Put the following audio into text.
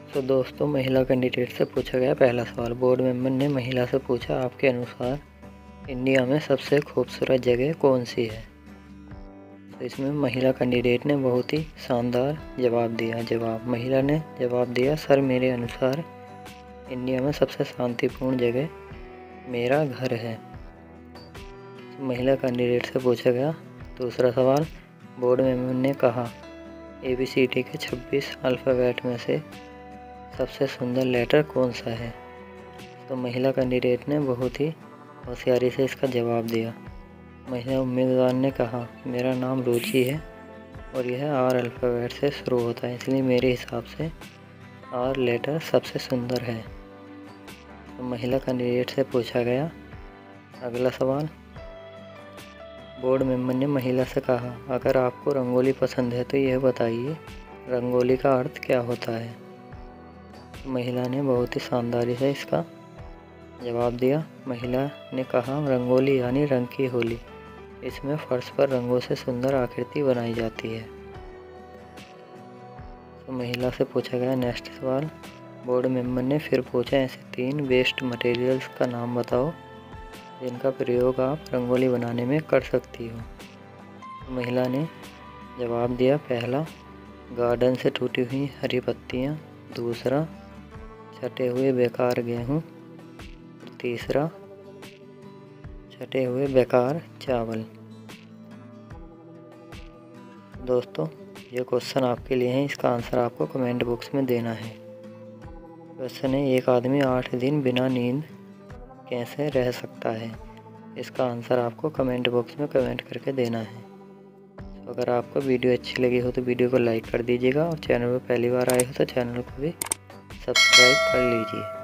तो दोस्तों, महिला कैंडिडेट से पूछा गया पहला सवाल। बोर्ड मेंबर ने महिला से पूछा, आपके अनुसार इंडिया में सबसे खूबसूरत जगह कौन सी है। तो इसमें महिला कैंडिडेट ने बहुत ही शानदार जवाब दिया। महिला ने जवाब दिया, सर मेरे अनुसार इंडिया में सबसे शांतिपूर्ण जगह मेरा घर है। तो महिला कैंडिडेट से पूछा गया दूसरा सवाल। बोर्ड मेंबर ने कहा, ABCD के 26 अल्फ़ाबेट में से सबसे सुंदर लेटर कौन सा है। तो महिला कैंडिडेट ने बहुत ही होशियारी से इसका जवाब दिया। महिला उम्मीदवार ने कहा, मेरा नाम रुचि है और यह R अल्फ़ाबेट से शुरू होता है, इसलिए मेरे हिसाब से R लेटर सबसे सुंदर है। तो महिला कैंडिडेट से पूछा गया अगला सवाल। बोर्ड मेंबर ने महिला से कहा, अगर आपको रंगोली पसंद है तो यह बताइए रंगोली का अर्थ क्या होता है। महिला ने बहुत ही शानदारी से इसका जवाब दिया। महिला ने कहा, रंगोली यानी रंग की होली। इसमें फर्श पर रंगों से सुंदर आकृति बनाई जाती है। तो महिला से पूछा गया नेक्स्ट सवाल। बोर्ड मेंबर ने फिर पूछा, ऐसे 3 वेस्ट मटेरियल्स का नाम बताओ जिनका प्रयोग आप रंगोली बनाने में कर सकती हो। तो महिला ने जवाब दिया, पहला गार्डन से टूटी हुई हरी पत्तियाँ, दूसरा छटे हुए बेकार गेहूँ, तीसरा छटे हुए बेकार चावल। दोस्तों, ये क्वेश्चन आपके लिए है, इसका आंसर आपको कमेंट बॉक्स में देना है। क्वेश्चन है, एक आदमी 8 दिन बिना नींद कैसे रह सकता है। इसका आंसर आपको कमेंट बॉक्स में कमेंट करके देना है। तो अगर आपको वीडियो अच्छी लगी हो तो वीडियो को लाइक कर दीजिएगा और चैनल पर पहली बार आए हो तो चैनल को भी सब्सक्राइब कर लीजिए।